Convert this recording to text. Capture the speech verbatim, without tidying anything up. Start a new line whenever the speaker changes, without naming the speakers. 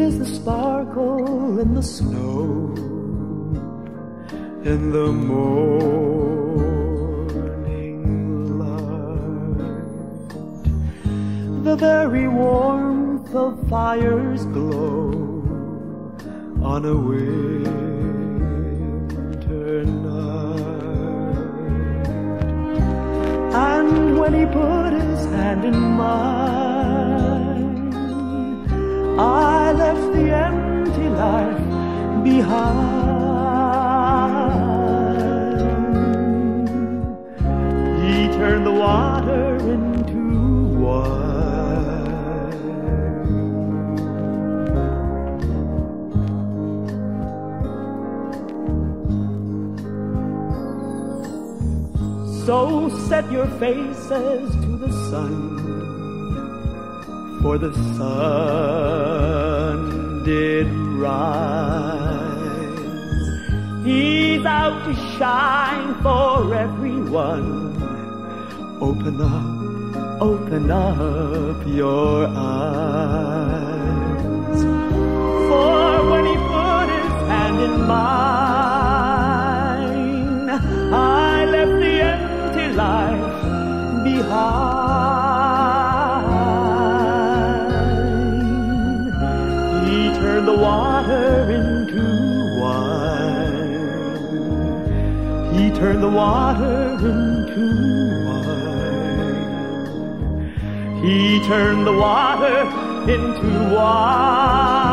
is the sparkle in the snow, in the morning light, the very warmth of fire's glow on a winter night. And when he put his hand in mine, I left the empty life behind. He turned the water into wine. So set your faces to the sun, for the sun did rise. He's out to shine for everyone. Open up, open up your eyes. For when he put his hand in mine, I left the empty life behind. He turned the water into wine. He turned the water into wine. He turned the water into wine.